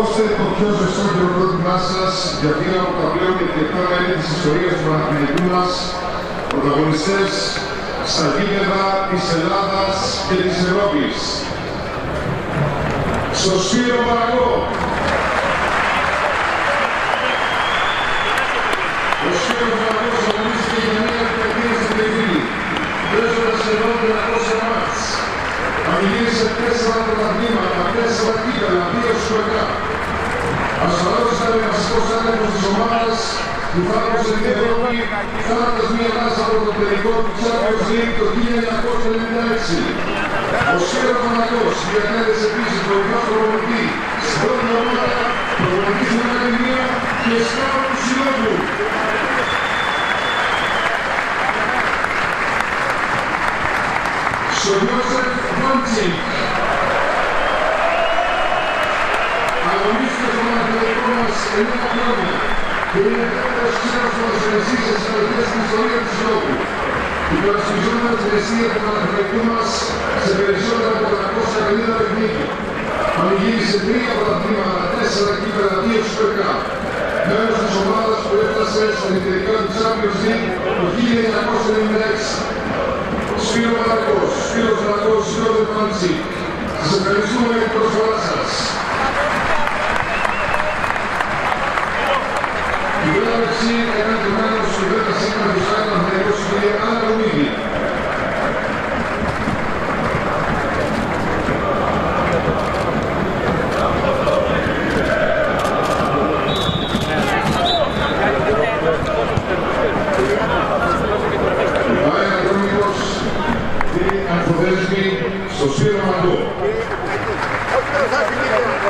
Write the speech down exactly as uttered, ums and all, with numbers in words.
Δώστε το πιο ζεστό χειροκρότημά σας για αυτήν από τα πλέον επιτυχημένα μέλη της ιστορίας του Παναθηναϊκού μας, πρωταγωνιστές στα γήπεδα της Ελλάδας και της Ευρώπης. Στο Σπύρο Μαρακό. Ο Σπύρος Μαρακός αγωνίστηκε για μία δεκαετία στην Τεφίλη, παίζοντας σχεδόν τριακόσια μάτς. Αμιλήσε τέσσερα πρωταθλήματα, τέσσερα κύπελλα, δύο σουεκά. Ασφαλώς ήταν βασικός άνεμος της ομάδας που φάρμοσε την Ευρώπη, κάνοντας μία ανάσα από το τελικό του Champions League το χίλια εννιακόσια ενενήντα έξι. Ο Σπύρος Μαρακός διατέλεσε επίσης βοηθός προπονητή στην πρώτη ομάδα, προπονητή στην Ακαδημία και σκάφο του Συλλόγου. Στο Γιώσεφ Βάντσικ. Αγωνίστηκε στο Παναθηναϊκό μας εννέα χρόνια και είναι δεύτερος ξένος ποδοσφαιριστής σε συμμετοχές στην ιστορία του Συλλόγου. Υπερασπιζόμενος την αιστεία του Παναθηναϊκού μας σε περισσότερα από τριακόσια πενήντα παιχνίδια. Πανηγύρισε τρία πρωταθλήματα, τέσσερα κύπελλα, δύο σουεκά. Μέλος της ομάδας που έφτασε στον τελικό του Champions League το χίλια εννιακόσια ενενήντα έξι. Σπύρο Μαρακός, Σπύρος Μαρακός, Γιώσεφ Βάντσικ. Σας ευχαριστούμε για την προσφορά σας. Η βράβευση έκανε το μέρος του δέκα σήμερα του Σάιτ Παναθηναϊκός στην κυρία Άννα Κομίδη. Πάει αναδρομικός και ανθοδέσμη στο Σπύρο Μαρακό.